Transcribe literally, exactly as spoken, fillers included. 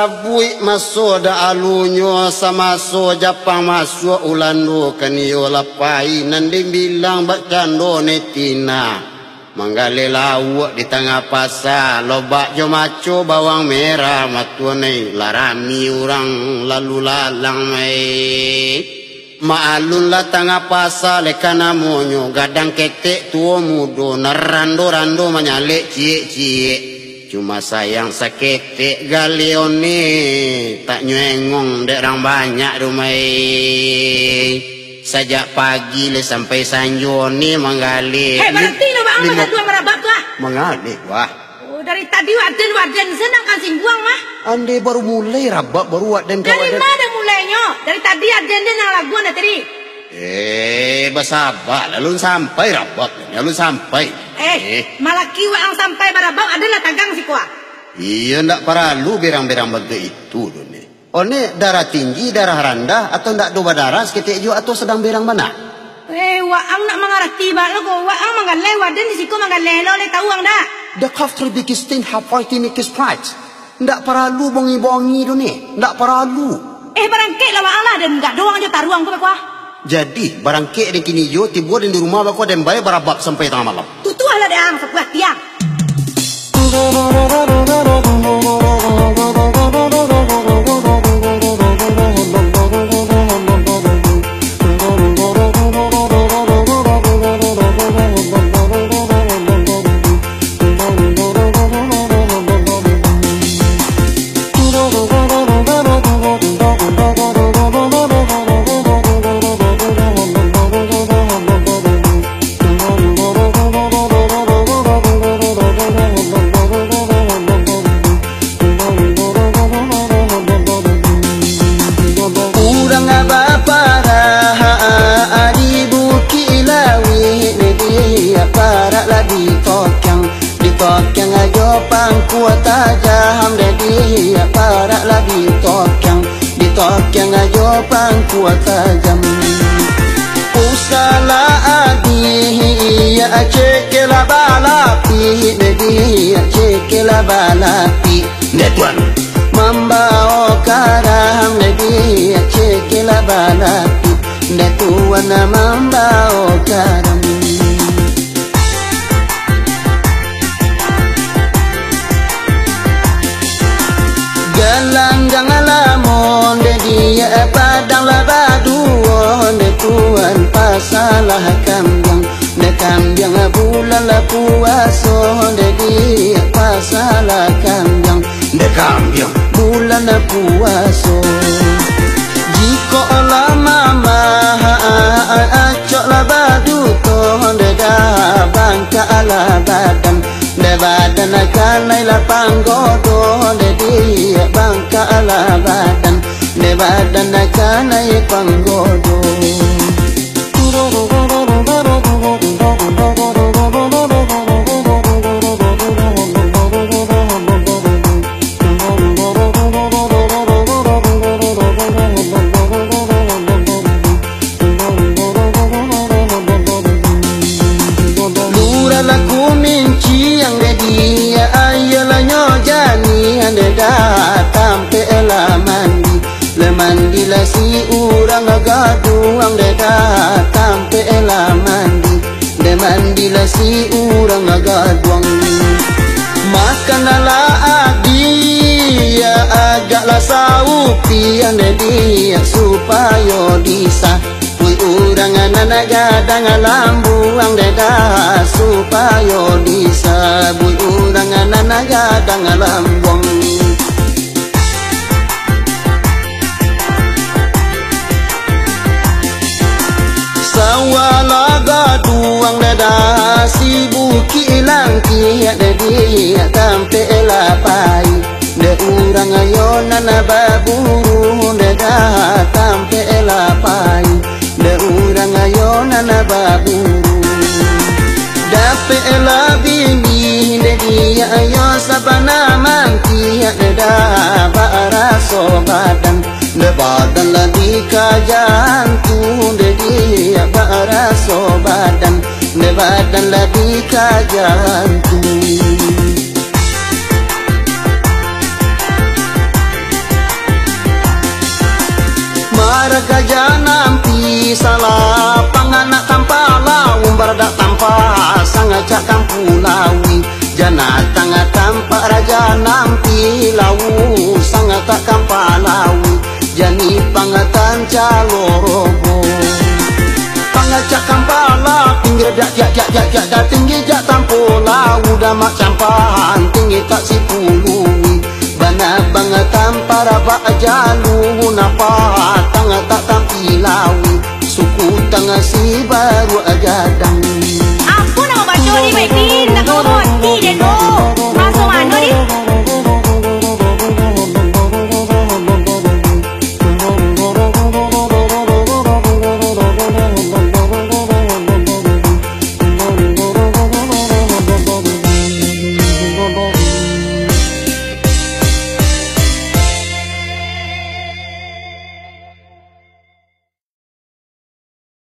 sabui masuk da alunyo sama so Japang masuk ulandu kanio lapai nandi bilang bak cando netina manggali lawak di tengah pasar lobak jo maco bawang merah matuanai larami orang lalu lalang mai maalun la tengah pasar lekana monyo gadang ketek tua mudo narando rando menyalek cie cie cuma sayang sakete galione tak nyengong dek orang banyak rumai sajak pagi le sampai sanjo ni menggali. Hei berhenti lo bang ada dua merabak tu ah. Mengali wah. Oh dari tadi waden waden senang kan singguang mah. Ande baru mulai rabak baru waden kau. Dari mana mulainya? Dari tadi aden dia nang lagu anda tadi. Eh bersabar lalu sampai rabak lalu sampai. Eh, eh. malaki wa ang sampai barabang adalah tagang si kuah. Iya ndak paralu berang-berang bentuk itu doni. Oh ni darah tinggi, darah rendah atau ndak dua darah seketik jo atau sedang berang mana? Eh, wa ang nak mengarti ba lo ko wa ang mangale waden di siku mangale lo le tahu ang dah. The country biggest thing have fighting biggest pride. Ndak paralu bongi-bongi doni, ndak paralu. Eh barangkit lah wa ang lah dan ndak doang jo taruang tu kuah. Jadi barangkit di kini jo tiba di rumah bako dan bayi barabak sampai tengah malam. Tutu ala de ang sebuah tiang. Kuat tajam usala adi ya cekela balapi dedi ya cekela balapi netuan mambao karang dedi ya cekela balapi netuan mambao karang galang jangalamon dedi ya padang labaduo ne tuan pasalah kambiang ne kambiang bulan la puaso ne dia pasalah kambiang ne kambiang bulan la puaso jiko la mama acok labadu to ne da bangka ala badan ne badan kalai la panggodo ne dia bangka ala badan ne badan kanai panggodo lura laku minci yang dia ayala nyojani ande datang pe elaman mandi la si urang gaduang de datang pe ela mandi de mandi la si urang gaduang makan la adi ya agak la saupi ane dia supaya bisa pui urang anak gadang lambuang de da supaya bisa pui urang anak gadang lambuang wala gaduang dada si buki ilang kia de dia tampe elapai de urang ayona na baburu dada tampe elapai de urang ayona na baburu dape elabini de dia ayo sabana mangkia dada baraso badan de badan la di kajantu de dia baraso badan de badan la di kajantu takkan palawi jani pangatan calorobo pangacak kampala pinggir dak jak jak jak jak dak tinggi jak tampola udah mak campahan tinggi tak sipului bana bangatan para bak jalu napa tang tak tampilawi suku tang si baru agadang aku nama bacori baik din nak kau hoti den